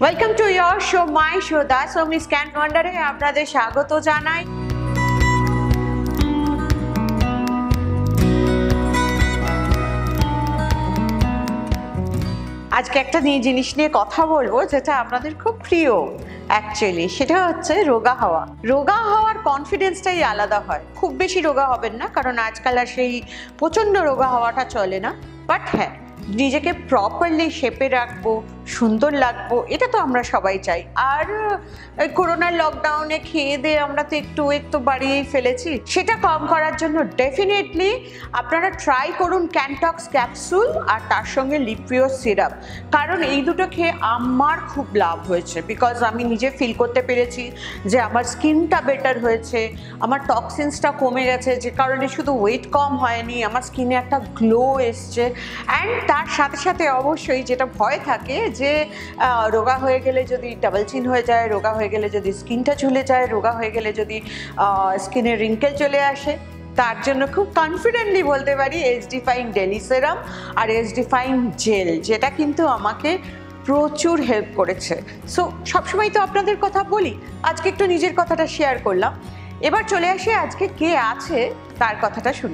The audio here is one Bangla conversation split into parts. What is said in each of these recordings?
Welcome to your show my show the Soumi স্ক্যান ওয়ান্ডারে আপনাদের স্বাগত জানাই। আজকে একটা জিনিস নিয়ে কথা বলবো যেটা আপনাদের খুব প্রিয় অ্যাকচুয়ালি, সেটা হচ্ছে রোগা হওয়া। রোগা হওয়ার কনফিডেন্সটাই আলাদা হয়। খুব বেশি রোগা হবেন না, কারণ আজকাল আর সেই প্রচণ্ড রোগা হওয়াটা চলে না। বাট হ্যাঁ, নিজেকে প্রপারলি শেপে রাখবো, সুন্দর লাগবো, এটা তো আমরা সবাই চাই। আর করোনার লকডাউনে খেয়ে দিয়ে আমরা তো একটু ওয়েট তো বাড়িয়েই ফেলেছি। সেটা কম করার জন্য ডেফিনেটলি আপনারা ট্রাই করুন ক্যানটক্স ক্যাপসুল আর তার সঙ্গে লিপ্রিও সিরাপ, কারণ এই দুটো খেয়ে আমার খুব লাভ হয়েছে। বিকজ আমি নিজে ফিল করতে পেরেছি যে আমার স্কিনটা বেটার হয়েছে, আমার টক্সিনসটা কমে গেছে, যে কারণে শুধু ওয়েট কম হয়নি, আমার স্কিনে একটা গ্লো এসছে। অ্যান্ড তার সাথে সাথে অবশ্যই যেটা ভয় থাকে যে রোগা হয়ে গেলে যদি ডাবল চিন হয়ে যায়, রোগা হয়ে গেলে যদি স্কিনটা ঝুলে যায়, রোগা হয়ে গেলে যদি স্কিনের রিঙ্কেল চলে আসে, তার জন্য খুব কনফিডেন্টলি বলতে পারি এজ ডিফাইন ডেলি সেরাম আর এজ ডিফাইন জেল, যেটা কিন্তু আমাকে প্রচুর হেল্প করেছে। সো সবসময় তো আপনাদের কথা বলি, আজকে একটু নিজের কথাটা শেয়ার করলাম। এবার চলে আসি আজকে কে আছে তার কথাটা শুনি।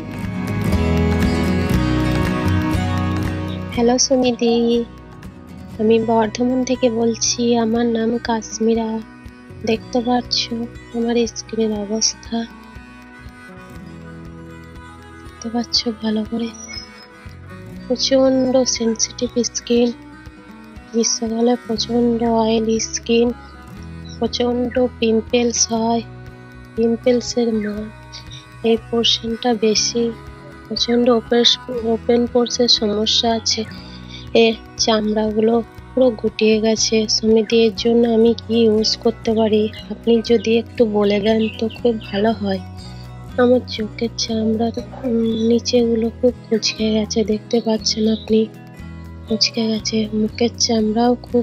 হ্যালো সুমিদি, আমি বর্ধমান থেকে বলছি। আমার নাম কাশ্মীরা। দেখতে পাচ্ছ আমার স্কিনের অবস্থা, দেখতে পাচ্ছ ভালো করে। প্রচন্ড সেন্সিটিভ স্কিন, গ্রীষ্মকালে প্রচন্ড অয়েলি স্কিন, প্রচন্ড পিম্পলস হয়। পিম্পলসের এই পোর্শনটা বেশি, প্রচন্ড ওপেন পোর্সের সমস্যা আছে। চামড়াগুলো পুরো গুটিয়ে গেছে। সমিতি, এর জন্য আমি কি ইউজ করতে পারি? আপনি যদি একটু বলে দেন তো খুব ভালো হয়। আমার চোখের চামড়ার নিচেগুলো খুব কুঁচকে গেছে, দেখতে পাচ্ছেন আপনি, কুঁচকে গেছে। মুখের চামড়াও খুব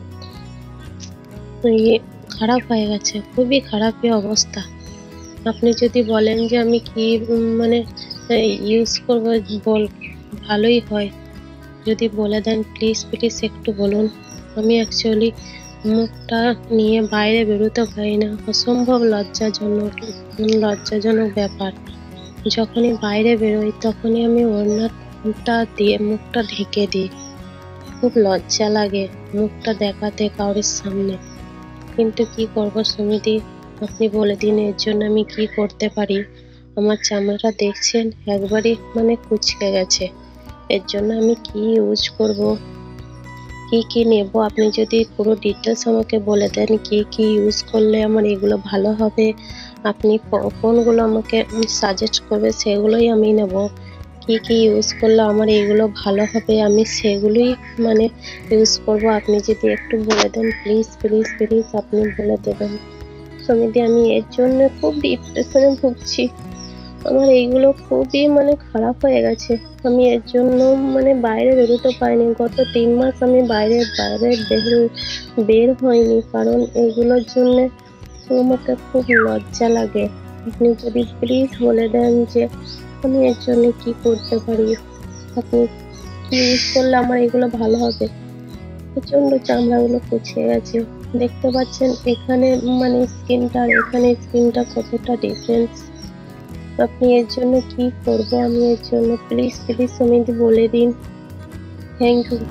খারাপ হয়ে গেছে, খুবই খারাপই অবস্থা। আপনি যদি বলেন যে আমি কি ইউজ করবো, ভালোই হয়। যদি বলে দেন প্লিজ প্লিজ একটু বলুন। আমি অ্যাকচুয়ালি মুখটা নিয়ে বাইরে বেরোতে পারি না, অসম্ভব লজ্জাজনক ব্যাপার। যখনই বাইরে বেরোই তখনই আমি ওড়নাটা দিয়ে মুখটা ঢেকে দিই। খুব লজ্জা লাগে মুখটা দেখাতে কারোর সামনে, কিন্তু কি করবো সুমিদি, আপনি বলে দিন এর জন্য আমি কি করতে পারি। আমার চামড়াটা দেখছেন একবারই কুঁচকে গেছে। এর জন্য আমি কি ইউজ করব, কি নেব, আপনি যদি পুরো ডিটেলস আমাকে বলে দেন কি ইউজ করলে আমার এগুলো ভালো হবে, আপনি কোনগুলো আমাকে সাজেস্ট করবে সেগুলোই আমি নেব। কি ইউজ করলে আমার এগুলো ভালো হবে আমি সেগুলোই ইউজ করব। আপনি যদি একটু বলে দেন প্লিজ প্লিজ প্লিজ, আপনি বলে দেবেন। সমিতি, আমি এর জন্য খুব ডিপ্রেশনে ভুগছি। আমার এইগুলো খুবই খারাপ হয়ে গেছে। আমি এর জন্য বাইরে বেরোতে পারিনি। গত 3 মাস আমি বাইরে বের হয়নি, কারণ এইগুলোর জন্য আমাকে খুব লজ্জা লাগে। আপনি যদি প্লিজ বলে দেন যে আমি এর জন্য কি করতে পারি, আপনি কি ইউজ করলে আমার এগুলো ভালো হবে। প্রচন্ড চামড়াগুলো কুঁচকে গেছে, দেখতে পাচ্ছেন এখানে স্কিনটা আর এখানে স্কিনটা কতটা ডিফারেন্স। আপনি এর জন্য কি করব, আমি এর জন্য প্লিজ প্লিজ সমিতি বলে দিন। Thank you.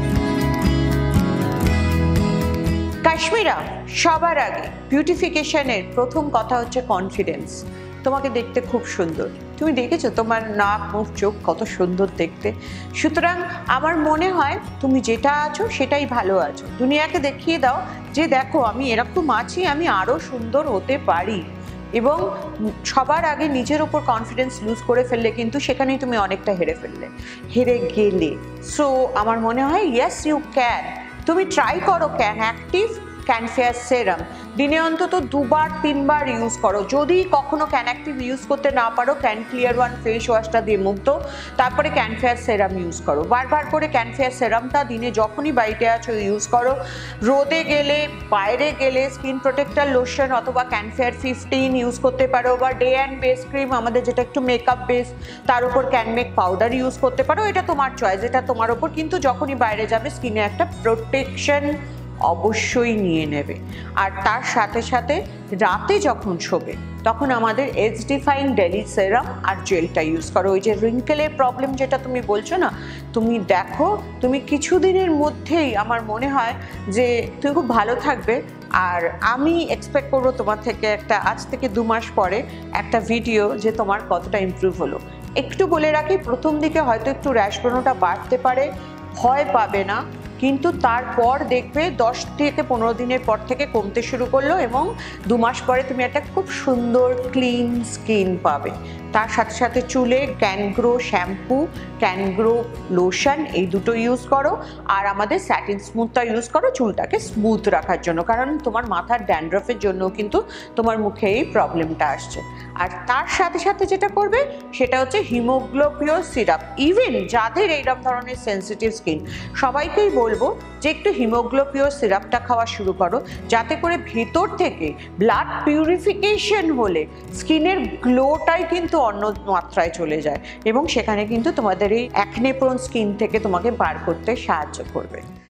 কাশ্মীরা, সবার আগে বিউটিফিকেশনের প্রথম কথা হচ্ছে কনফিডেন্স। তোমাকে দেখতে খুব সুন্দর, তুমি দেখেছো তোমার নাক মুখ চোখ কত সুন্দর দেখতে। সুতরাং আমার মনে হয় তুমি যেটা আছো সেটাই ভালো আছো। দুনিয়াকে দেখিয়ে দাও যে দেখো আমি এরকম আছি, আমি আরো সুন্দর হতে পারি। এবং সবার আগে নিজের ওপর কনফিডেন্স লুজ করে ফেললে কিন্তু সেখানেই তুমি অনেকটা হেরে গেলে। সো আমার মনে হয় ইয়েস ইউ ক্যান। তুমি ট্রাই করো can active can fair serum, দিনে অন্তত 2-3 বার ইউজ করো। যদি কখনো ক্যান অ্যাক্টিভ ইউজ করতে না পারো, ক্যান ক্লিয়ার ওয়ান ফেস ওয়াশটা দিয়ে মুখ ধো, তারপরে ক্যান ফেয়ার সেরাম ইউজ করো। বারবার করে ক্যান ফেয়ার সেরামটা দিনে যখনই বাড়িতে আছো ইউজ করো। রোদে গেলে, বাইরে গেলে স্কিন প্রোটেক্টার লোশন অথবা ক্যান ফেয়ার 15 ইউজ করতে পারো, বা ডে অ্যান্ড বেস ক্রিম আমাদের যেটা একটু মেকআপ বেস, তার উপর ক্যান মেক পাউডার ইউজ করতে পারো। এটা তোমার চয়েস, এটা তোমার ওপর। কিন্তু যখনই বাইরে যাবে স্কিনে একটা প্রোটেকশন অবশ্যই নিয়ে নেবে। আর তার সাথে সাথে রাতে যখন শোবে তখন আমাদের এজ ডিফাইন ডেলি সেরাম আর জেলটা ইউজ করো। ওই যে রিঙ্কেলের প্রবলেম যেটা তুমি বলছো না, তুমি দেখো তুমি কিছুদিনের মধ্যেই আমার মনে হয় যে তুমি খুব ভালো থাকবে। আর আমি এক্সপেক্ট করবো তোমার থেকে একটা আজ থেকে 2 মাস পরে একটা ভিডিও যে তোমার কতটা ইমপ্রুভ হলো। একটু বলে রাখি, প্রথম দিকে হয়তো একটু র্যাশ ব্রণটা বাড়তে পারে, ভয় পাবে না, কিন্তু তারপর দেখবে 10 থেকে 15 দিনের পর থেকে কমতে শুরু করলো এবং 2 মাস পরে তুমি একটা খুব সুন্দর ক্লিন স্কিন পাবে। তার সাথে সাথে চুলে ক্যানগ্রো শ্যাম্পু, ক্যানগ্রো লোশন এই দুটো ইউজ করো। আর আমাদের স্যাটিন স্মুথটা ইউজ করো চুলটাকে স্মুথ রাখার জন্য, কারণ তোমার মাথার ড্যান্ড্রফের জন্য কিন্তু তোমার মুখে এই প্রবলেমটা আসছে। আর তার সাথে সাথে যেটা করবে সেটা হচ্ছে হিমোগ্লোবিও সিরাপ। ইভেন যাদের এইরকম ধরনের সেন্সিটিভ স্কিন সবাইকেই বলবো যে একটু হিমোগ্লোবিও সিরাপটা খাওয়া শুরু করো, যাতে করে ভেতর থেকে ব্লাড পিউরিফিকেশন হলে স্কিনের গ্লোটাই কিন্তু অন্য মাত্রায় চলে যায় এবং সেখানে কিন্তু তোমাদের এই অ্যাকনে প্রোন স্কিন থেকে তোমাকে বার করতে সাহায্য করবে।